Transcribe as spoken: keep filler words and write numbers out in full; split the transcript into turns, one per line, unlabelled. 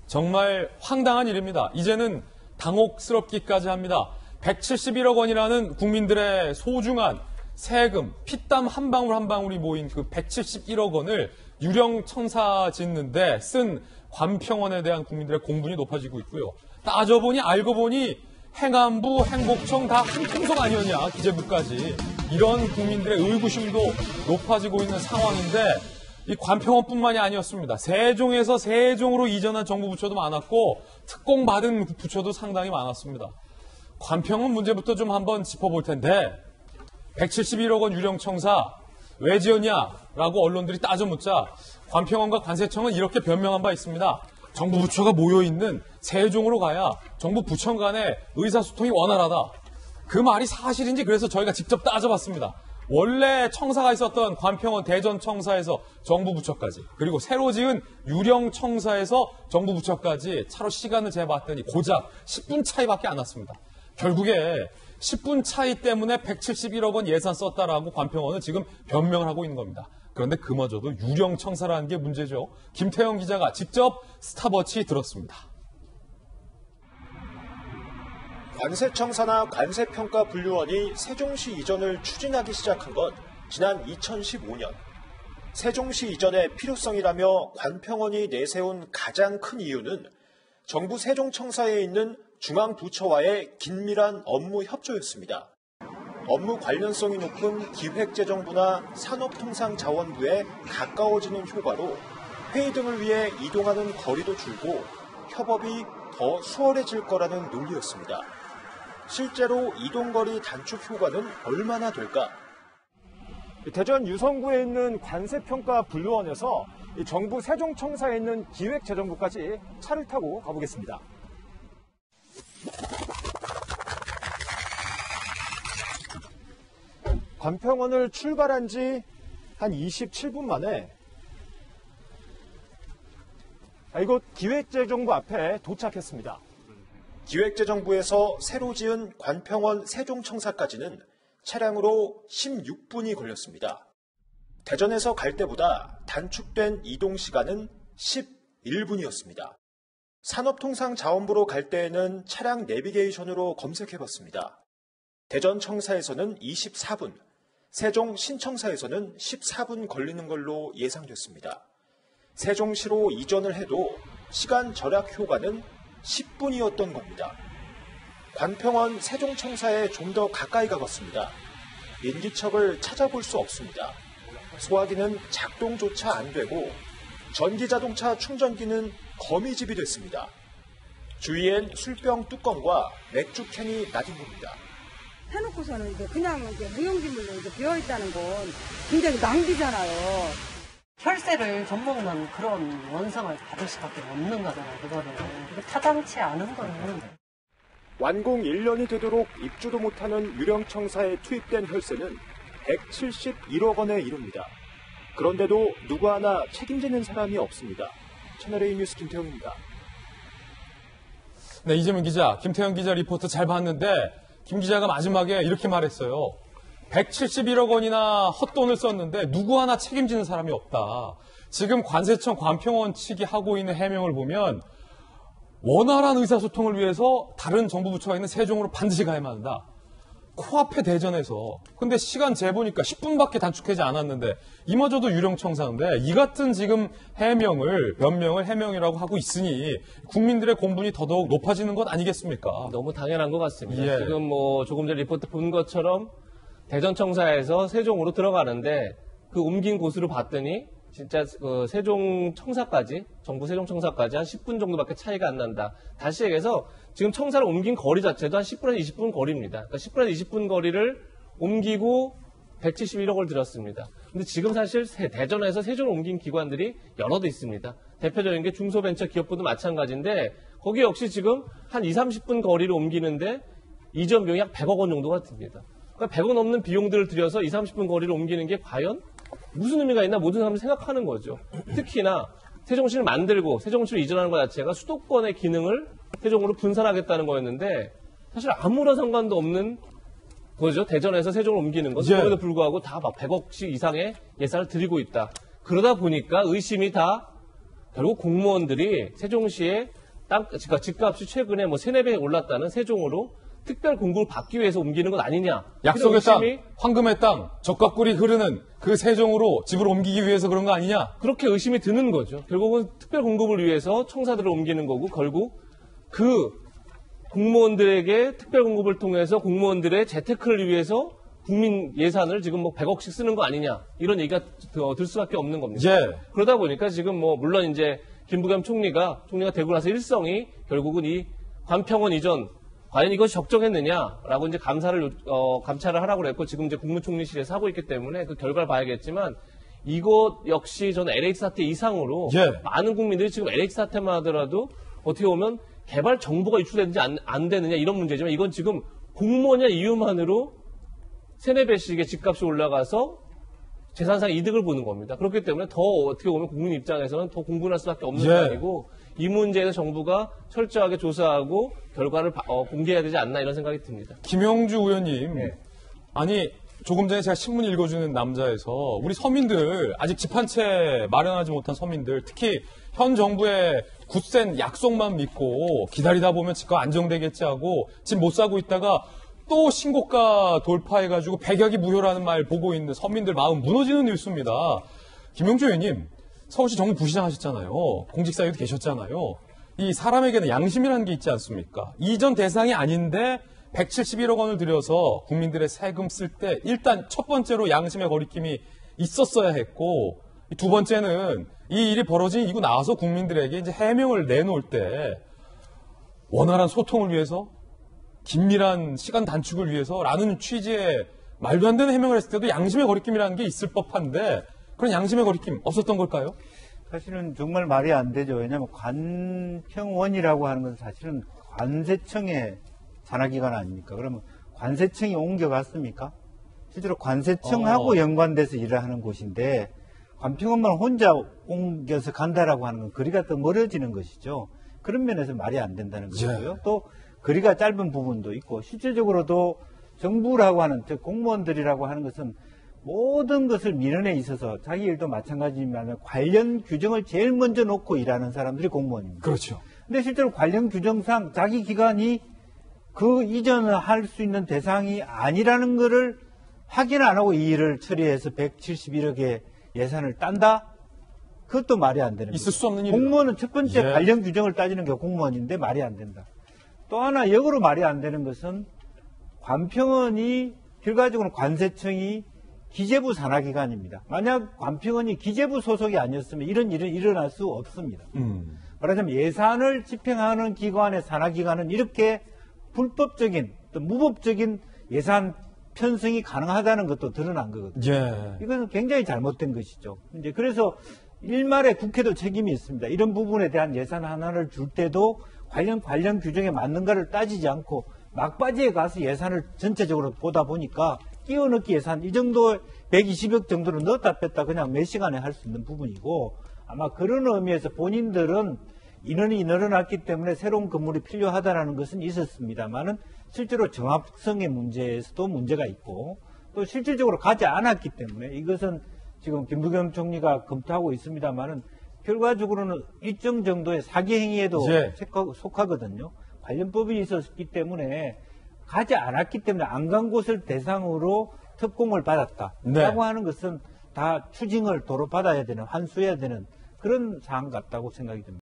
정말 황당한 일입니다. 이제는 당혹스럽기까지 합니다. 백칠십일억 원이라는 국민들의 소중한 세금, 피땀 한 방울 한 방울이 모인 그 백칠십일억 원을 유령청사 짓는데 쓴 관평원에 대한 국민들의 공분이 높아지고 있고요. 따져보니 알고 보니 행안부, 행복청 다 한 통속 아니었냐, 기재부까지. 이런 국민들의 의구심도 높아지고 있는 상황인데 이 관평원뿐만이 아니었습니다. 세종에서 세종으로 이전한 정부 부처도 많았고 특공받은 부처도 상당히 많았습니다. 관평원 문제부터 좀 한번 짚어볼 텐데 백칠십일억 원 유령청사 왜 지었냐라고 언론들이 따져 묻자 관평원과 관세청은 이렇게 변명한 바 있습니다. 정부 부처가 모여있는 세종으로 가야 정부 부처 간의 의사소통이 원활하다. 그 말이 사실인지 그래서 저희가 직접 따져봤습니다. 원래 청사가 있었던 관평원 대전청사에서 정부 부처까지, 그리고 새로 지은 유령청사에서 정부 부처까지 차로 시간을 재봤더니 고작 십 분 차이밖에 안 났습니다. 결국에 십 분 차이 때문에 백칠십일억 원 예산 썼다라고 관평원은 지금 변명을 하고 있는 겁니다. 그런데 그마저도 유령청사라는 게 문제죠. 김태형 기자가 직접 스탑워치 들었습니다.
관세청사나 관세평가분류원이 세종시 이전을 추진하기 시작한 건 지난 이천십오 년. 세종시 이전의 필요성이라며 관평원이 내세운 가장 큰 이유는 정부 세종청사에 있는 중앙부처와의 긴밀한 업무 협조였습니다. 업무 관련성이 높은 기획재정부나 산업통상자원부에 가까워지는 효과로 회의 등을 위해 이동하는 거리도 줄고 협업이 더 수월해질 거라는 논리였습니다. 실제로 이동거리 단축 효과는 얼마나 될까?
대전 유성구에 있는 관세평가분류원에서 정부 세종청사에 있는 기획재정부까지 차를 타고 가보겠습니다. 관평원을 출발한 지 한 이십칠 분 만에 이곳 기획재정부 앞에 도착했습니다.
기획재정부에서 새로 지은 관평원 세종청사까지는 차량으로 십육 분이 걸렸습니다. 대전에서 갈 때보다 단축된 이동시간은 십일 분이었습니다. 산업통상자원부로 갈 때에는 차량 내비게이션으로 검색해봤습니다. 대전청사에서는 이십사 분, 세종 신청사에서는 십사 분 걸리는 걸로 예상됐습니다. 세종시로 이전을 해도 시간 절약 효과는 십 분이었던 겁니다. 관평원 세종청사에 좀 더 가까이 가봤습니다. 인기척을 찾아볼 수 없습니다. 소화기는 작동조차 안 되고 전기자동차 충전기는 거미집이 됐습니다. 주위엔 술병 뚜껑과 맥주캔이 나뒹굽니다.
해놓고서는 이제 그냥 이제 무용지물로 이제 비어있다는 건 굉장히 낭비잖아요.
혈세를 젖먹는 그런 원성을 받을 수밖에 없는 거잖아요. 그거는 타당치 않은 거는.
완공 일 년이 되도록 입주도 못하는 유령청사에 투입된 혈세는 백칠십일억 원에 이릅니다. 그런데도 누구 하나 책임지는 사람이 없습니다. 채널A 뉴스 김태형입니다.
네, 이재문 기자, 김태형 기자 리포트 잘 봤는데 김 기자가 마지막에 이렇게 말했어요. 백칠십일억 원이나 헛돈을 썼는데 누구 하나 책임지는 사람이 없다. 지금 관세청 관평원 측이 하고 있는 해명을 보면 원활한 의사소통을 위해서 다른 정부 부처가 있는 세종으로 반드시 가야만 한다. 코앞에 대전에서. 근데 시간 재보니까 십 분밖에 단축하지 않았는데 이마저도 유령청사인데 이 같은 지금 해명을, 변명을 해명이라고 하고 있으니 국민들의 공분이 더더욱 높아지는 것 아니겠습니까?
너무 당연한 것 같습니다.
예.
지금 뭐 조금 전 리포트 본 것처럼 대전청사에서 세종으로 들어가는데 그 옮긴 곳으로 봤더니 진짜 그 세종청사까지, 정부 세종청사까지 한 십 분 정도밖에 차이가 안 난다. 다시 얘기해서 지금 청사를 옮긴 거리 자체도 한 십 분에서 이십 분 거리입니다. 그러니까 십 분에서 이십 분 거리를 옮기고 백칠십일억 원을 들였습니다. 근데 지금 사실 대전에서 세종을 옮긴 기관들이 여러 대 있습니다. 대표적인 게 중소벤처기업부도 마찬가지인데 거기 역시 지금 한 이삼십 분 거리를 옮기는데 이전 비용이 약 백억 원 정도가 듭니다. 그러니까 백억 넘는 비용들을 들여서 이삼십 분 거리를 옮기는 게 과연 무슨 의미가 있나 모든 사람들이 생각하는 거죠. 특히나 세종시를 만들고 세종시로 이전하는 것 자체가 수도권의 기능을 세종으로 분산하겠다는 거였는데 사실 아무런 상관도 없는 거죠. 대전에서 세종을 옮기는 것. 그럼에도 예. 불구하고 다 막 백억씩 이상의 예산을 들이고 있다. 그러다 보니까 의심이 다 결국 공무원들이 세종시에 땅, 그러니까 집값이 최근에 뭐 세네 배 올랐다는 세종으로 특별 공급을 받기 위해서 옮기는 것 아니냐.
약속의 땅,
의심이
황금의 땅, 적과 꿀이 흐르는 그 세종으로 집을 옮기기 위해서 그런 거 아니냐?
그렇게 의심이 드는 거죠. 결국은 특별 공급을 위해서 청사들을 옮기는 거고 결국 그 공무원들에게 특별 공급을 통해서 공무원들의 재테크를 위해서 국민 예산을 지금 뭐 백억씩 쓰는 거 아니냐 이런 얘기가 들 수밖에 없는 겁니다.
예.
그러다 보니까 지금 뭐 물론 이제 김부겸 총리가 총리가 되고 나서 일성이 결국은 이 관평원 이전 과연 이것이 적정했느냐라고 이제 감사를 어, 감찰을 하라고 그랬고 지금 이제 국무총리실에서 하고 있기 때문에 그 결과를 봐야겠지만 이것 역시 저는 엘에이치 사태 이상으로
예.
많은 국민들이 지금 엘에이치 사태만 하더라도 어떻게 보면 개발 정보가 유출되는지 안, 안 되느냐 이런 문제지만 이건 지금 공무원의 이유만으로 세네 배씩의 집값이 올라가서 재산상 이득을 보는 겁니다. 그렇기 때문에 더 어떻게 보면 국민 입장에서는 더 공분할 수밖에 없는
예.
상황이고 이 문제에서 정부가 철저하게 조사하고 결과를 바, 어, 공개해야 되지 않나 이런 생각이 듭니다.
김영주 의원님,
네.
아니 조금 전에 제가 신문 읽어주는 남자에서 우리 서민들 아직 집 한 채 마련하지 못한 서민들 특히 현 정부의 굳센 약속만 믿고 기다리다 보면 집값 안정되겠지 하고 집 못 사고 있다가 또 신고가 돌파해가지고 백약이 무효라는 말 보고 있는 서민들 마음 무너지는 뉴스입니다. 김영주 의원님, 서울시 정부 부시장 하셨잖아요. 공직사회도 계셨잖아요. 이 사람에게는 양심이라는 게 있지 않습니까? 이전 대상이 아닌데 백칠십일억 원을 들여서 국민들의 세금 쓸 때 일단 첫 번째로 양심의 거리낌이 있었어야 했고 두 번째는 이 일이 벌어진 이고 나와서 국민들에게 이제 해명을 내놓을 때 원활한 소통을 위해서 긴밀한 시간 단축을 위해서라는 취지의 말도 안 되는 해명을 했을 때도 양심의 거리낌이라는 게 있을 법한데 그런 양심의 거리낌 없었던 걸까요?
사실은 정말 말이 안 되죠. 왜냐하면 관평원이라고 하는 건 사실은 관세청의 산하기관 아닙니까? 그러면 관세청이 옮겨갔습니까? 실제로 관세청하고
어.
연관돼서 일을 하는 곳인데 관평원만 혼자 옮겨서 간다라고 하는 건 거리가 더 멀어지는 것이죠. 그런 면에서 말이 안 된다는 것이고요.
예.
또 거리가 짧은 부분도 있고 실질적으로도 정부라고 하는 즉 공무원들이라고 하는 것은 모든 것을 민원에 있어서 자기 일도 마찬가지지만 관련 규정을 제일 먼저 놓고 일하는 사람들이 공무원입니다.
그렇죠.
근데 실제로 관련 규정상 자기 기관이 그 이전을 할 수 있는 대상이 아니라는 것을 확인 안 하고 이 일을 처리해서 백칠십일억의 예산을 딴다? 그것도 말이 안 되는
있을
거죠.
수 없는 일이에요.
공무원은 첫 번째
예.
관련 규정을 따지는 게 공무원인데 말이 안 된다. 또 하나 역으로 말이 안 되는 것은 관평원이 결과적으로 관세청이 기재부 산하기관입니다. 만약 관평원이 기재부 소속이 아니었으면 이런 일은 일어날 수 없습니다.
음.
말하자면 예산을 집행하는 기관의 산하기관은 이렇게 불법적인 또 무법적인 예산 편성이 가능하다는 것도 드러난 거거든요.
예.
이것은 굉장히 잘못된 것이죠. 이제 그래서 일말에 국회도 책임이 있습니다. 이런 부분에 대한 예산 하나를 줄 때도 관련 관련 규정에 맞는가를 따지지 않고 막바지에 가서 예산을 전체적으로 보다 보니까 끼워넣기 예산 이 정도 백이십억 정도로 넣었다 뺐다 그냥 몇 시간에 할 수 있는 부분이고 아마 그런 의미에서 본인들은 인원이 늘어났기 때문에 새로운 건물이 필요하다는 것은 있었습니다만은 실제로 정합성의 문제에서도 문제가 있고 또 실질적으로 가지 않았기 때문에 이것은 지금 김부겸 총리가 검토하고 있습니다만은 결과적으로는 일정 정도의 사기 행위에도
예.
속하거든요. 관련법이 있었기 때문에 가지 않았기 때문에 안 간 곳을 대상으로 특공을 받았다라고
네.
하는 것은 다 추징을 도로 받아야 되는 환수해야 되는 그런 사항 같다고 생각이 듭니다.